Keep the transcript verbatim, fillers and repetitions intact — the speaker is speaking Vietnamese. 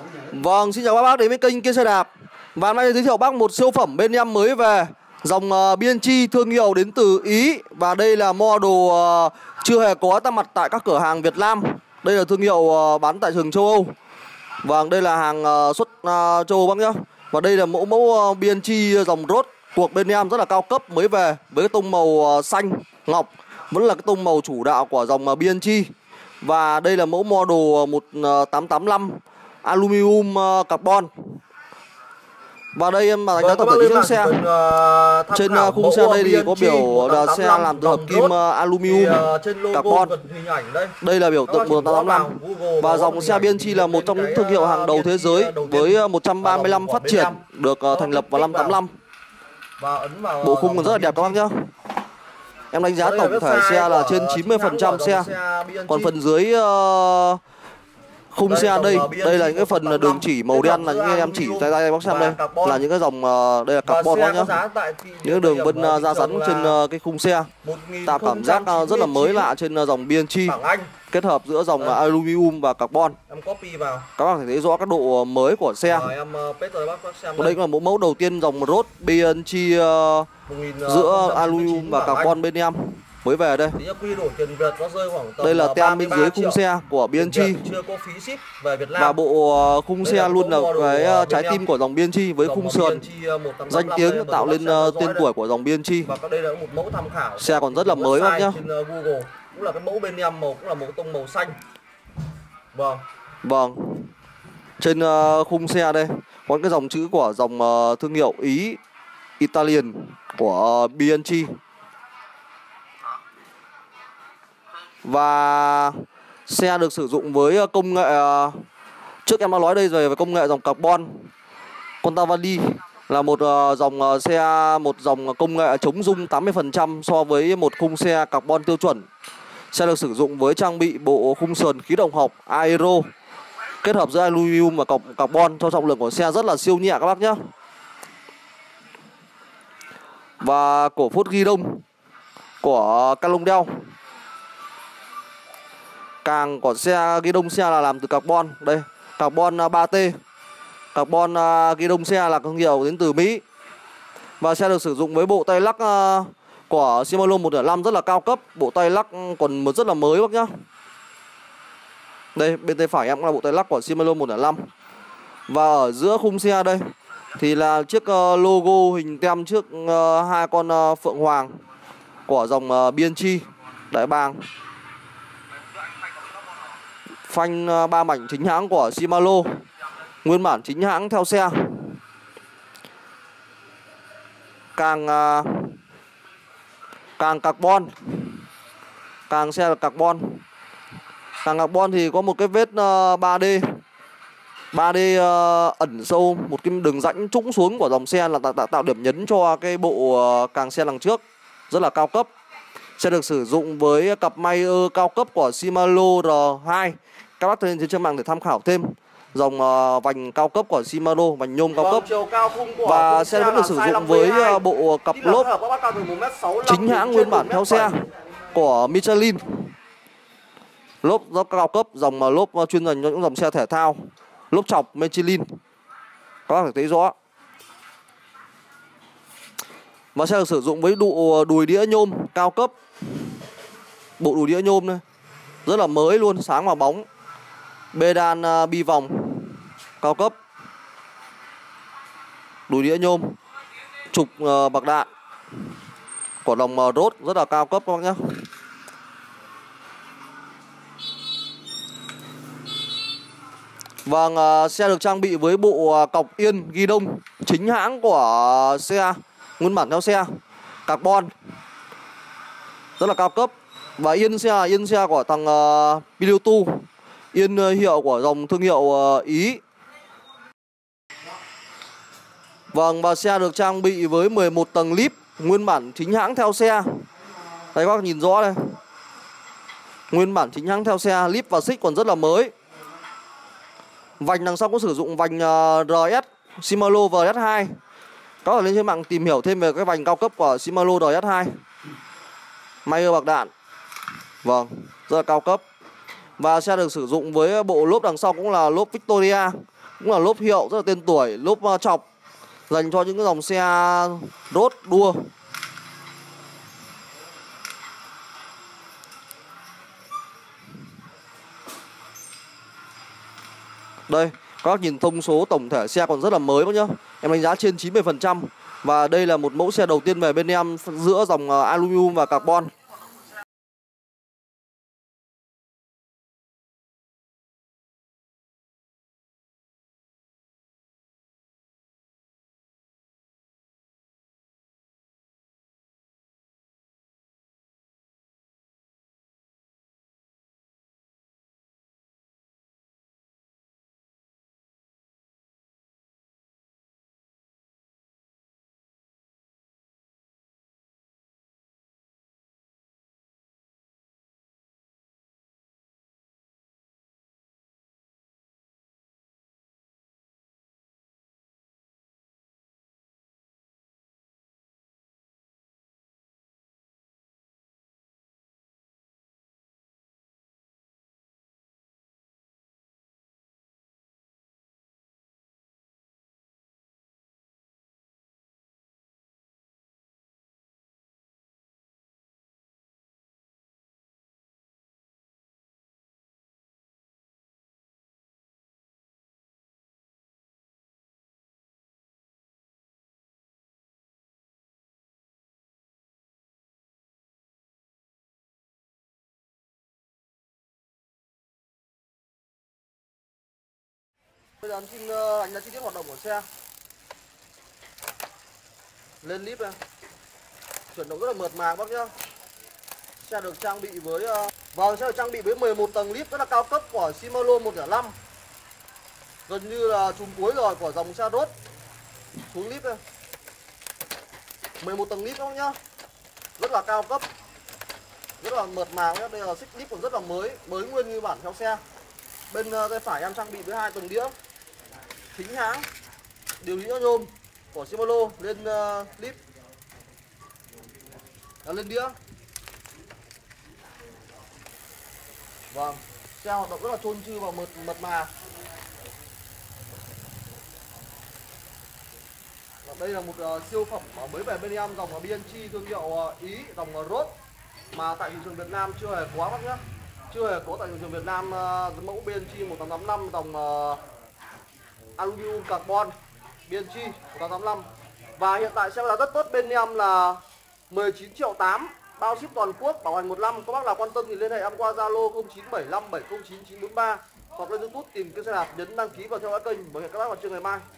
Vâng, xin chào các bác đến với kênh Kia Xe Đạp. Và hôm nay giới thiệu bác một siêu phẩm bên em mới về. Dòng uh, bê en xê thương hiệu đến từ Ý. Và đây là model uh, chưa hề có tác mặt tại các cửa hàng Việt Nam. Đây là thương hiệu uh, bán tại trường châu Âu. Vâng, đây là hàng uh, xuất uh, châu Âu bác nhá. Và đây là mẫu mẫu uh, bê en xê dòng Road cuộc bên em rất là cao cấp mới về. Với cái tông màu uh, xanh, ngọc. Vẫn là cái tông màu chủ đạo của dòng uh, bê en xê. Và đây là mẫu model một tám tám năm aluminum uh, carbon. Và đây em mà đánh giá tổng thể chiếc xe. Uh, trên uh, khung xe đây thì có biểu là xe làm từ hợp kim uh, aluminum uh, carbon. Đây. đây là biểu tượng một tám tám năm. Và dòng xe bê en xê là một trong những thương hiệu hàng đầu thế giới với uh, một trăm ba mươi lăm phát triển, được uh, thành lập vào năm tám lăm. Bộ khung còn rất là đẹp các bác nhá. Em đánh giá tổng thể xe là trên chín mươi phần trăm xe. Còn phần dưới uh, khung xe đây, đây là những cái phần đường chỉ màu đen là những cái em chỉ tay tay bác xem đây, là những cái dòng uh, đây là carbon đó nhá. Những đường vân uh, da rắn trên uh, cái khung xe tạo cảm giác uh, rất là mới lạ trên uh, dòng bê en xê, kết hợp giữa dòng uh, aluminum và carbon. Các bác có thể thấy rõ các độ mới của xe. Còn đây cũng là mẫu mẫu đầu tiên dòng Road bê en xê uh, giữa aluminum và carbon bên em mới về đây. Đây là tem bên dưới khung xe của bê en xê. Và bộ khung xe luôn là cái trái tim của dòng bê en xê với khung sườn danh tiếng tạo lên tên tuổi của dòng bê en xê. Xe còn rất là mới bác nhá. Cũng là cái mẫu bên em màu cũng là màu tông màu xanh. Vâng. Vâng. Trên uh, khung xe đây có cái dòng chữ của dòng uh, thương hiệu Ý Italian của uh, bê en xê. Và xe được sử dụng với công nghệ, trước em đã nói đây rồi, về công nghệ dòng carbon. Contavali là một dòng xe, một dòng công nghệ chống rung tám mươi phần trăm so với một khung xe carbon tiêu chuẩn. Xe được sử dụng với trang bị bộ khung sườn khí động học Aero kết hợp giữa aluminum và carbon, cho trọng lượng của xe rất là siêu nhẹ các bác nhé. Và cổ phốt ghi đông của Cannondale. Càng của xe ghi đông xe là làm từ carbon. Đây, carbon ba T. Carbon ghi đông xe là thương hiệu đến từ Mỹ. Và xe được sử dụng với bộ tay lắc của Shimano một không năm rất là cao cấp. Bộ tay lắc còn một rất là mới bác nhá. Đây, bên tay phải em cũng là bộ tay lắc của Shimano một không năm. Và ở giữa khung xe đây thì là chiếc logo hình tem trước hai con phượng hoàng của dòng bê en xê đại bàng. Phanh ba mảnh chính hãng của Shimano, nguyên bản chính hãng theo xe. Càng càng carbon, càng xe là carbon. Càng carbon thì có một cái vết ba D ba D ẩn sâu, một cái đường rãnh trũng xuống của dòng xe là tạo, tạo điểm nhấn cho cái bộ càng xe đằng trước, rất là cao cấp. Xe được sử dụng với cặp Mayer cao cấp của Shimano R hai. Các bác trên trên mạng để tham khảo thêm. Dòng uh, vành cao cấp của Shimano, vành nhôm cao cấp. Và xe vẫn được sử dụng với uh, bộ cặp lốp chính hãng nguyên bản theo xe của Michelin. Lốp rất cao cấp, dòng uh, lốp uh, chuyên dành cho những dòng xe thể thao. Lốp chọc Michelin. Các bác có thể thấy rõ. Và xe được sử dụng với độ đùi đĩa nhôm cao cấp. Bộ đùi đĩa nhôm này rất là mới luôn, sáng và bóng. Bê đan uh, bi vòng cao cấp. Đùi đĩa nhôm. Trục uh, bạc đạn của dòng uh, Road rất là cao cấp các bác nhé. Vâng, uh, xe được trang bị với bộ uh, cọc yên ghi đông chính hãng của uh, xe, nguyên bản theo xe, carbon rất là cao cấp. Và yên xe là yên xe của thằng uh, Piloto, yên uh, hiệu của dòng thương hiệu uh, Ý. Vâng, và xe được trang bị với mười một tầng lip nguyên bản chính hãng theo xe. Đây các bác nhìn rõ đây, nguyên bản chính hãng theo xe, lip và xích còn rất là mới. Vành đằng sau có sử dụng vành uh, rờ ét Shimano vê ét hai. Các bạn lên trên mạng tìm hiểu thêm về cái vành cao cấp của Shimano rờ ét hai. Mayer bạc đạn. Vâng, rất là cao cấp. Và xe được sử dụng với bộ lốp đằng sau cũng là lốp Victoria cũng là lốp hiệu rất là tên tuổi, lốp uh, chọc dành cho những cái dòng xe road đua. Đây, các bác nhìn thông số tổng thể xe còn rất là mới bác nhá. Em đánh giá trên chín mươi phần trăm. Và đây là một mẫu xe đầu tiên về bên em giữa dòng uh, aluminum và carbon. Bây giờ em xin uh, đánh giá chi tiết hoạt động của xe. Lên líp này, chuyển động rất là mượt mà bác nhá. Xe được trang bị với uh... vâng, xe được trang bị với mười một tầng líp rất là cao cấp của Shimano một không năm. Gần như là chùm cuối rồi của dòng xe road. Xuống líp này, mười một tầng líp các bác nhá, rất là cao cấp, rất là mượt mà nhá. Đây là xích líp còn rất là mới, mới nguyên như bản theo xe. Bên uh, tay phải em trang bị với hai tầng đĩa chính hãng, điều đĩa nhôm của Shimano lên uh, clip, à, lên đĩa. Vâng, xe hoạt động rất là trơn tru và mượt mật mà. Và đây là một uh, siêu phẩm mới về bên em, dòng bê en giê thương hiệu uh, Ý, dòng uh, road mà tại thị trường Việt Nam chưa hề có bác nhé. Chưa hề có tại thị trường Việt Nam uh, mẫu bê en giê một tám tám năm dòng uh, aluminum carbon bê en giê một tám tám năm. Và hiện tại xe giá rất tốt bên em là mười chín triệu tám, bao ship toàn quốc, bảo hành một năm. Các bác nào quan tâm thì liên hệ em qua Zalo không chín bảy năm bảy không chín chín bốn ba hoặc lên YouTube tìm kênh xe đạp, nhấn đăng ký và theo dõi kênh. Và hẹn các bác vào trưa ngày mai.